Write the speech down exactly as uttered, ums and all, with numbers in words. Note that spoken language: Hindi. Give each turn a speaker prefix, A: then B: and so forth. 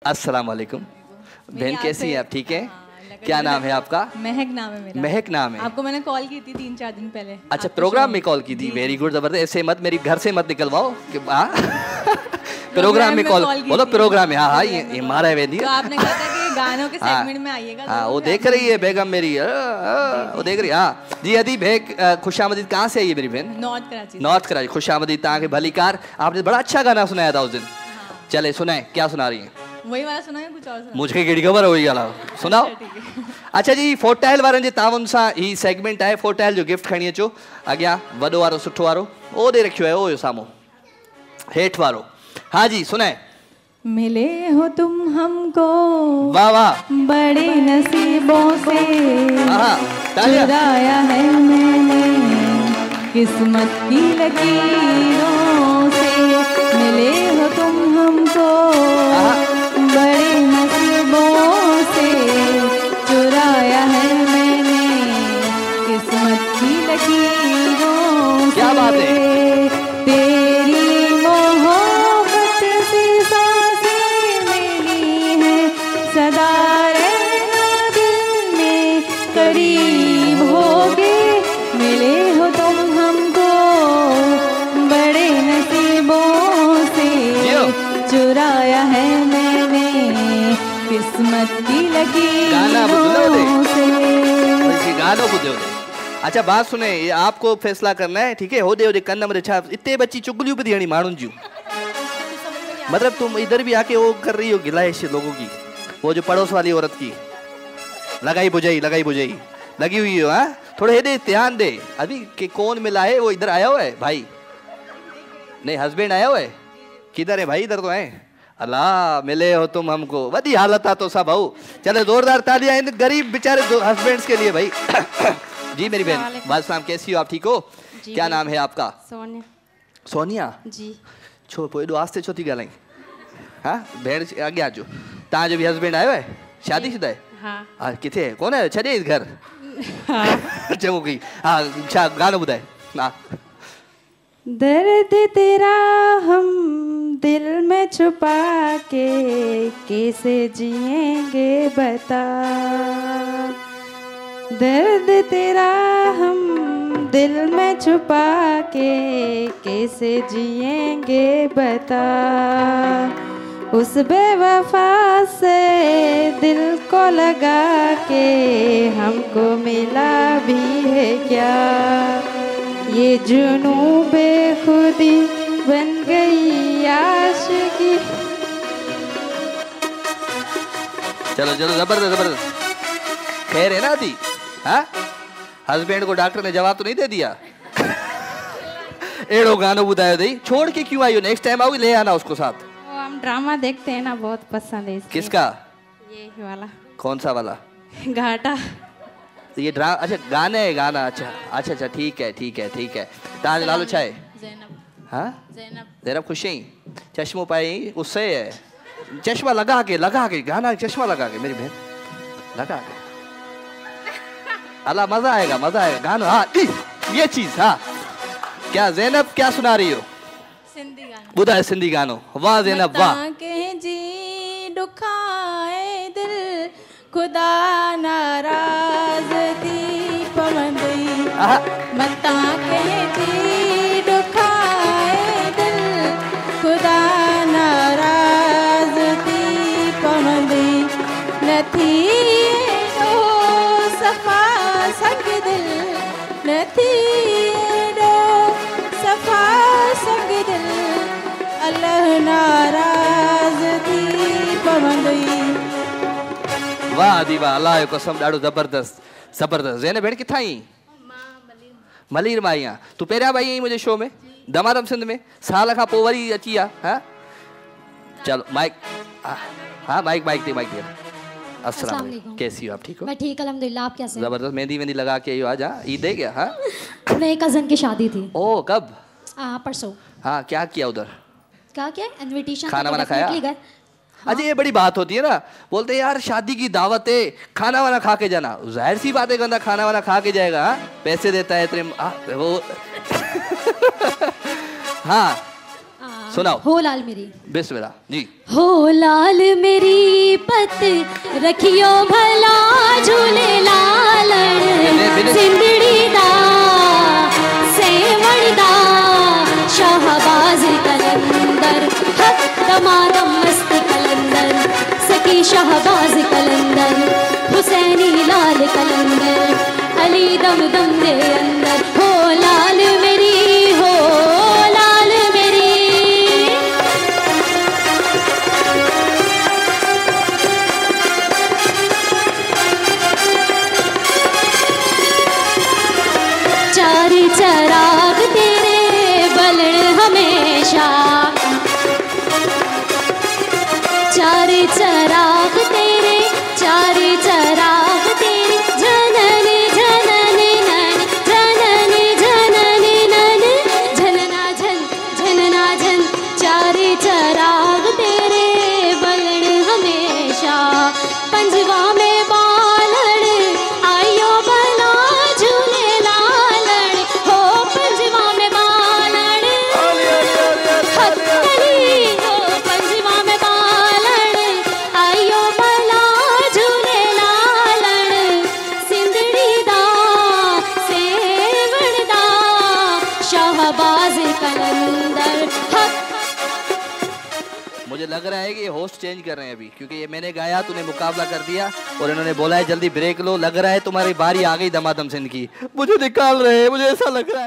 A: अस्सलाम वालेकुम। बहन कैसी हैं आप? ठीक है। क्या नाम है आपका?
B: महक नाम है मेरा।
A: महक नाम है।
B: आपको मैंने कॉल की थी तीन चार दिन पहले।
A: अच्छा, प्रोग्राम में कॉल की थी। वेरी गुड, जबरदस्त। ऐसे मत मेरी घर से मत निकलवाओ कि प्रोग्राम में कॉल बोलो। प्रोग्राम में हाँ हाँ ये ये मारा है वेंदी।
B: तो आपने कहा था कि गानों के सेगमेंट में आइएगा।
A: हाँ वो देख रही है बेगम मेरी, वो देख रही है। हाँ जी अदी बेग खुशामदीद कहाँ से आई है मेरी बहन?
B: नॉर्थ कराची।
A: नॉर्थ कराची। खुशामदीद तहाँ के भलीकार। आपने बड़ा अच्छा गाना सुनाया था उस दिन। चले सुनाए, क्या सुना रही है?
B: वही वाला सुना है, कुछ और सुना?
A: मुझे केड़ी खबर है वही वाला सुनाओ। अच्छा जी, फोटाइल वारनि जे तावन सां ही सेगमेंट आहे। फोटाइल जो गिफ्ट खणी अचो अॻियां, वॾो वारो सुठो वारो ओ ॾे रखियो आहे, ओ जो साम्हूं हेठि वारो। हाँ जी सुनाए।
B: मिले हो तुम हमको
A: वाह वाह,
B: बड़े नसीबों से,
A: चुराया
B: है मैंने किस्मत की लकीरों से। मिले हो तुम हमको बड़े नसीबों से, चुराया है मैंने किस्मत की लकीरों से।
A: क्या बात है।
B: तेरी मोहब्बत से सांसें मिली हैं, सदा रहना दिल में करीब होगे। मिले हो तुम हमको बड़े नसीबों से, चुराया है मैंने किस्मत की लकीरों से।
A: गानो बुधो। अच्छा बात सुने, ये आपको फैसला करना है, ठीक है? होदे होदे कन्न में छा इतने बच्ची चुगलियों भी देनी मानून जी। मतलब तुम इधर भी आके वो कर रही हो गिलाइश लोगों की, वो जो पड़ोस वाली औरत की लगाई बुझाई लगाई बुझाई लगी हुई हो। हाँ थोड़े हेदे ध्यान दे। अभी कि कौन मिला है? वो इधर आया हुआ है भाई? नहीं हस्बैंड आया हुआ है? किधर है भाई? इधर तो है। अल्लाह मिले हो तुम हमको, वही हालत आ तो सब भाऊ। चले जोरदार तालियां इन गरीब बेचारे हस्बैंड्स के लिए भाई। जी मेरी बहन वालेकुम, कैसी हो आप? ठीक हो? क्या नाम है आपका?
C: सोनिया।
A: सोनिया
C: जी।
A: छो पोइ एॾो आस्ते छो थी ॻाल्हाई? हाँ भेण अॻियां अचो। तव्हां जो बि हस्बैंड आयो आहे? शादी शुदा आहे?
C: हाँ।
A: हा किथे आहे? कोन आहे? छॾे घर? चङो कई। हा छा गानो ॿुधाए? हा।
B: दर्द तेरा हम दिल में छुपा के कैसे जिएंगे बता। दर्द तेरा हम दिल में छुपा के कैसे जिएंगे बता। उस बेवफा से दिल को लगा के हमको मिला भी है क्या। ये जुनू बेखुदी बन गई आशिकी।
A: चलो चलो जबरदस्त जबरदस्त। खैर है ना थी? हाँ हस्बैंड को डॉक्टर ने जवाब तो नहीं दे दिया? एड़ो गानो बुधायो दई। छोड़ के क्यों आई हो? नेक्स्ट टाइम आओगी ले आना उसको साथ।
C: वो हम ड्रामा देखते हैं ना, बहुत पसंद है इसलिए।
A: किसका?
C: ये वाला।
A: कौन सा वाला?
C: घाटा।
A: ये ड्रा अच्छा गाने है गाना। अच्छा अच्छा अच्छा ठीक है ठीक है ठीक है। ताज नालो छा है?
C: ज़ैनब।
A: हाँ
C: ज़ैनब।
A: ज़ैनब खुशी चश्मो पाई उससे है। चश्मा लगा के लगा के गाना, चश्मा लगा के मेरी बहन लगा के। अल्लाह मजा आएगा मजा आएगा गाना। हाँ ये चीज। हाँ क्या ज़ैनब क्या सुना रही हो?
B: सिंधी गाना।
A: बुधा सिंधी गानो। वाह ज़ैनब वाह।
B: जी दुखाए दिल खुदा नाराज थी पवंदी। मता कहे थी दुखाए दिल खुदा नाराज थी पवंदी। नथी एडो सफ़ा संग दिल, नथी एडो सफ़ा संग दिल, अल्लाह नाराज थी पवंदी।
A: वाह दीवा अल्लाह जो कसम ॾाढो ज़बरदस्त ज़बरदस्त। ज़ैनब भेण किथां आई? मलीर मां आई आहियां। तू पहिरियां भाई आई मुंहिंजे शो में दमादम सिंध में, साल खां पोइ वरी अची आहे। हाँ चलो माइक। हाँ माइक माइक दे माइक दे। अस्सलाम वालेकुम, कैसी हो आप? ठीक हो?
D: मैं ठीक अल्हम्दुलिल्लाह, आप कैसे?
A: जबरदस्त। मेहंदी वेंदी लगा के आज? हाँ ईद है क्या? हाँ
D: मेरे कज़न की शादी थी।
A: ओह कब?
D: हाँ परसों।
A: हाँ क्या किया उधर?
D: क्या क्या? इनविटेशन।
A: खाना वाना खाया? अच्छा ये बड़ी बात होती है ना, बोलते हैं यार शादी की दावत है खाना वाना खा के जाना। जाहिर सी बात है बंदा खाना वाना खा के जाएगा। हाँ पैसे देता है इतने वो। हाँ सुनाओ।
D: हो लाल मेरी।
A: बिस्मिल्लाह जी।
D: हो लाल मेरी पत रखियो भला झूले लालण सिंदड़ी दा सेवण दा शाहबाज कलंदर हक दमादम मस्त कलंदर सकी शाहबाज कलंदर हुसैनी लाल कलंदर अली दम दम दे अंदर। हो लाल मेरी हो लाल मेरी। चार चराग तेरे बलण हमेशा चार चराग तेरे चार चराग तेरे जनन जनन नन जनन जनन नन जनना झन जनना झन चार चराग तेरे बलण हमेशा पंजवा में बालण आयो बला झूले लालण हो पंजवा में बालण हथली हो पंजवा में बालण आयो बला झूले लालण सिंदड़ी दा सेवण दा शाहबाज कलंदर हक।
A: मुझे लग रहा है कि ये होस्ट चेंज कर रहे हैं अभी, क्योंकि ये मैंने गाया तूने मुकाबला कर दिया और इन्होंने बोला है जल्दी ब्रेक लो। लग रहा है तुम्हारी बारी आ गई दमादम सिंह की, मुझे निकाल रहे हैं, मुझे ऐसा लग रहा है।